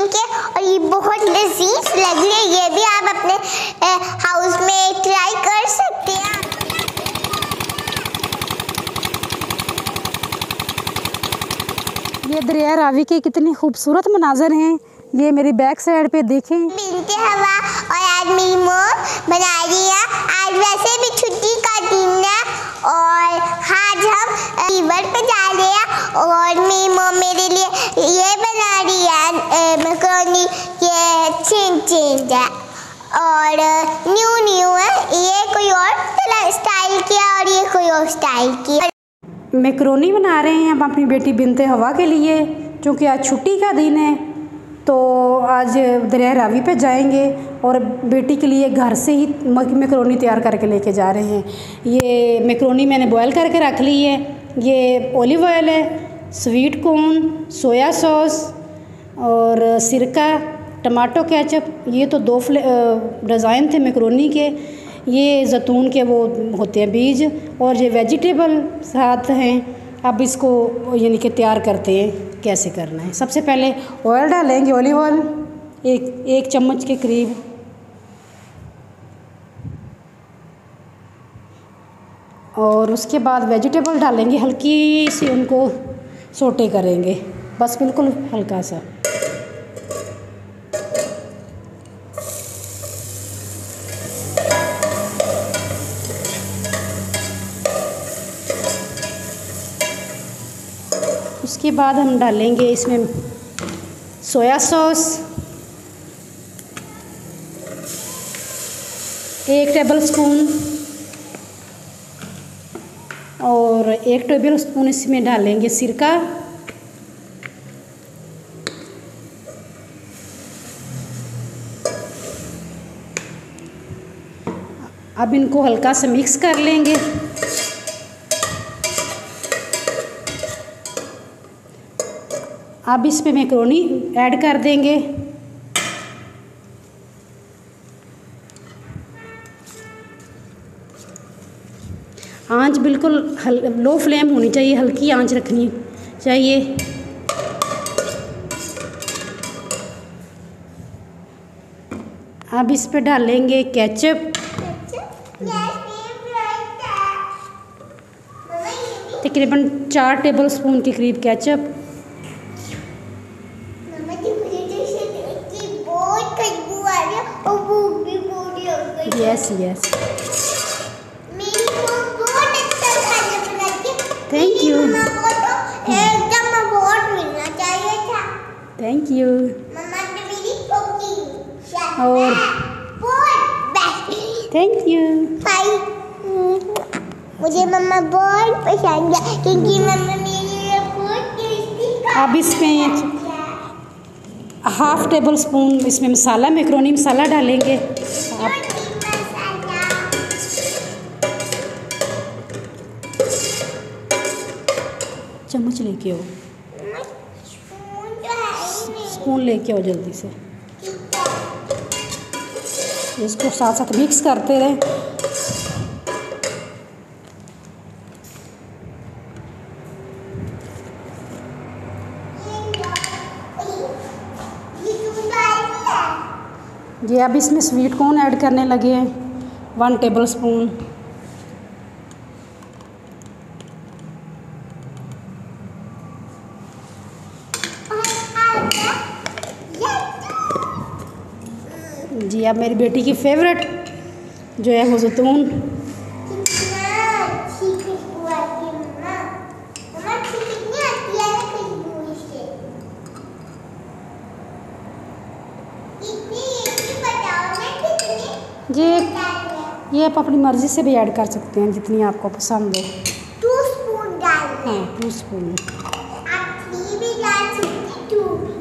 मिलेंगे और ये बहुत लजीज लग रही है। ये भी आप अपने हाउस में ट्राई कर सकते हैं। ये दरिया रावी के कितने खूबसूरत मनाजर हैं। ये मेरी बैक साइड पे देखें। बिनते हवा और आज मेरी मॉम बना रही है। आज वैसे भी छुट्टी का दिन है और आज हम रिवर पे जा रहे हैं और मेरी मॉम मेरे लिए ये बना रही है मैक्रोनी। ये चेंज है और न्यू है। ये कोई और स्टाइल की है और ये कोई और स्टाइल की है। मैक्रोनी बना रहे हैं हम अपनी बेटी बिनते हवा के लिए, क्योंकि आज छुट्टी का दिन है। तो आज दरिया रावी पे जाएंगे और बेटी के लिए घर से ही मैक्रोनी तैयार करके लेके जा रहे हैं। ये मैक्रोनी मैंने बॉयल करके रख ली है। ये ऑलिव ऑयल है, स्वीट कॉर्न, सोया सॉस और सिरका, टमाटो केचप। ये तो 2 डिज़ाइन थे मैक्रोनी के। ये जैतून के वो होते हैं बीज और ये वेजिटेबल साथ हैं। अब इसको यानी कि तैयार करते हैं कैसे करना है। सबसे पहले ऑयल डालेंगे, ऑलिव ऑयल एक चम्मच के करीब। और उसके बाद वेजिटेबल डालेंगे, हल्की सी उनको सोटे करेंगे, बस बिल्कुल हल्का सा। उसके बाद हम डालेंगे इसमें सोया सॉस 1 टेबल स्पून और 1 टेबल स्पून इसमें डालेंगे सिरका। अब इनको हल्का सा मिक्स कर लेंगे। अब इसमें मैक्रोनी ऐड कर देंगे। आंच बिल्कुल लो फ्लेम होनी चाहिए, हल्की आंच रखनी चाहिए। अब इस पे डालेंगे केचप। तकरीबन 4 टेबल स्पून के करीब ketchup. Yes thank you. Thank you. और थैंक यू। मुझे मम्मा बहुत पसंद है क्योंकि मम्मा मेरे लिए बहुत टेस्टी। अब इसमें 1/2 टेबल स्पून इसमें मसाला, मैक्रोनी मसाला डालेंगे। आप चम्मच लेके आओ, स्पून लेके आओ जल्दी से। इसको साथ साथ मिक्स करते रहें। जी अब इसमें स्वीट कॉर्न ऐड करने लगे हैं 1 टेबल स्पून। जी अब मेरी बेटी की फेवरेट जो है वो जैतून। ये आप अपनी मर्ज़ी से भी ऐड कर सकते हैं, जितनी आपको पसंद हो। 2 स्पून डालते हैं। हाँ 2 स्पून। आप 3 भी डाल सकते, 2 भी।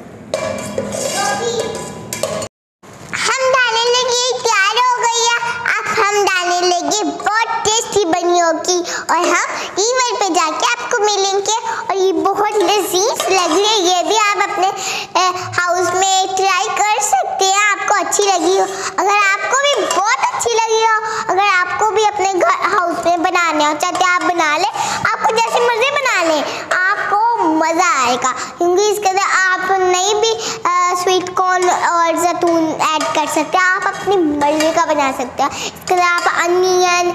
हम डालने लगे, तैयार हो गई है। अब हम डालने लगे, बहुत टेस्टी बनी होगी और हम रिवर पे जाके आपको मिलेंगे और ये बहुत लजीज लग रही है। ये भी आप अपने हाउस में ट्राई कर सकते हैं। आपको अच्छी लगी हो, अगर आपको भी बहुत अच्छी लगी हो, अगर आपको भी अपने घर हाउस में बनाने हो चाहते आप बना लें, आपको जैसे मर्जी बना लें। आप अजवाइन और जैतून ऐड कर सकते हैं। आप अपनी मर्जी का बना सकते हैं। इसके अलावा आप अनियन,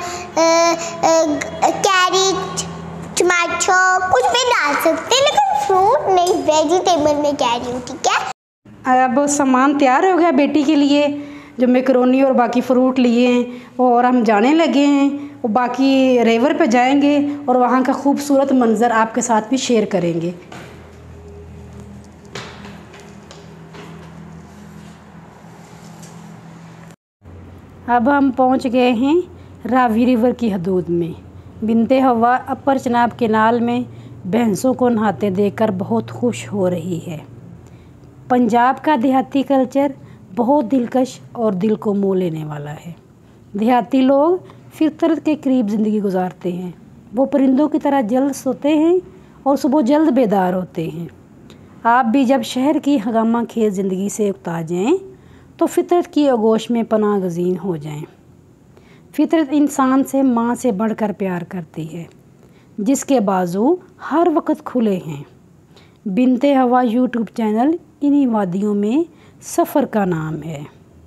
कैरेट, टमाटो कुछ भी डाल सकते हैं, लेकिन फ्रूट नहीं, वेजिटेबल में कह रही हूँ, ठीक है। अब सामान तैयार हो गया बेटी के लिए, जो मैकरोनी और बाकी फ़्रूट लिए हैं, और हम जाने लगे हैं। वो बाकी रिवर पे जाएंगे और वहाँ का खूबसूरत मंज़र आपके साथ भी शेयर करेंगे। अब हम पहुँच गए हैं रावी रिवर की हदूद में। बिनते हवा अपर चनाब केनाल में भैंसों को नहाते देखकर बहुत खुश हो रही है। पंजाब का देहाती कल्चर बहुत दिलकश और दिल को मोह लेने वाला है। देहाती लोग फितरत के करीब ज़िंदगी गुजारते हैं। वो परिंदों की तरह जल्द सोते हैं और सुबह जल्द बेदार होते हैं। आप भी जब शहर की हंगामा खेज ज़िंदगी से उकता जाएं तो फितरत की आगोश में पनाह गज़ीन हो जाएं। फितरत इंसान से माँ से बढ़कर प्यार करती है, जिसके बाजू हर वक्त खुले हैं। बिनते हवा यूट्यूब चैनल इन्हीं वादियों में सफ़र का नाम है।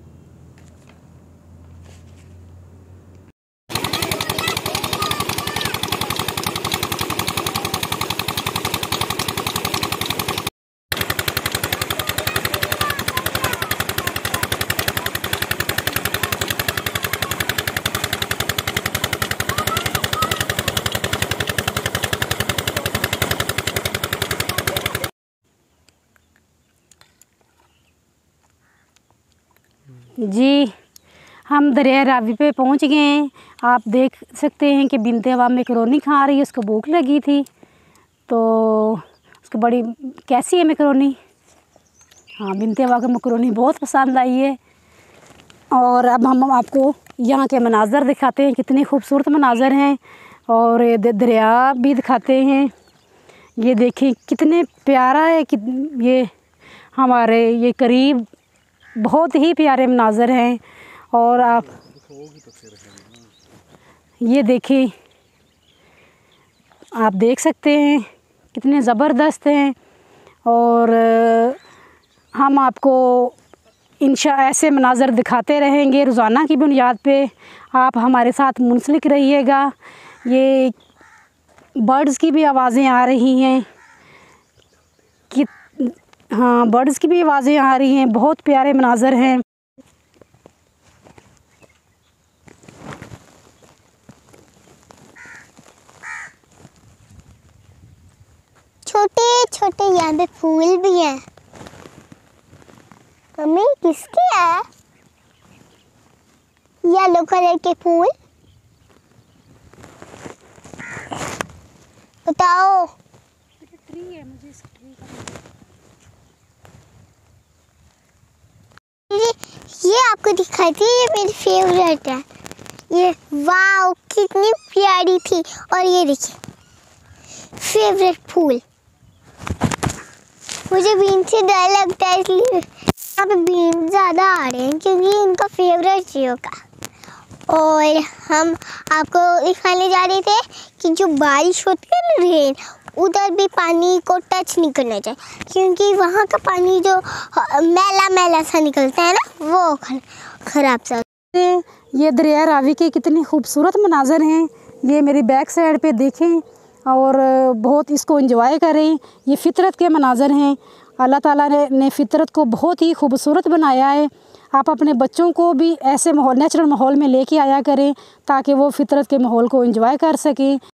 जी, हम दरिया रावी पे पहुंच गए हैं। आप देख सकते हैं कि बिनते हवा मैकरोनी खा रही है, उसको भूख लगी थी तो उसको बड़ी कैसी है मैकरोनी। हाँ, बिनते हवा को मैकरोनी बहुत पसंद आई है। और अब हम आपको यहाँ के मनाज़र दिखाते हैं, कितने खूबसूरत मनाज़र हैं, और दरिया भी दिखाते हैं। ये देखें कितने प्यारा है कि ये हमारे ये करीब बहुत ही प्यारे मनाज़र हैं। और आप ये देखें, आप देख सकते हैं कितने ज़बरदस्त हैं। और हम आपको ऐसे मनाज़र दिखाते रहेंगे रोज़ाना की बुनियाद पे। आप हमारे साथ मुंसलिक रहिएगा। ये बर्ड्स की भी आवाज़ें आ रही हैं कि हाँ, बर्ड्स की भी आवाज़ें आ रही हैं। बहुत प्यारे मनाज़र हैं। छोटे छोटे यहाँ पे फूल भी हैं। मम्मी, किसके है येलो कलर के फूल? बताओ। ट्री है, मुझे इस ट्री का ये आपको दिखाई थी, ये मेरी फेवरेट है। ये वाव, कितनी प्यारी थी। और ये देखिए फेवरेट फूल। मुझे बीन से डर लगता है, इसलिए यहाँ पे बीन ज़्यादा आ रहे हैं क्योंकि इनका फेवरेट जियो का। और हम आपको दिखाने जा रहे थे कि जो बारिश होती है ना, रेन, उधर भी पानी को टच नहीं करना चाहिए क्योंकि वहाँ का पानी जो मैला मैला सा निकलता है ना, वो ख़राब सा। ये दरिया रावी के कितने खूबसूरत मनाज़र हैं। ये मेरी बैक साइड पे देखें और बहुत इसको एंजॉय करें। ये फितरत के मनाज़र हैं। अल्लाह ताला ने फितरत को बहुत ही खूबसूरत बनाया है। आप अपने बच्चों को भी ऐसे माहौल, नेचुरल माहौल में लेके आया करें ताकि वो फितरत के माहौल को एंजॉय कर सकें।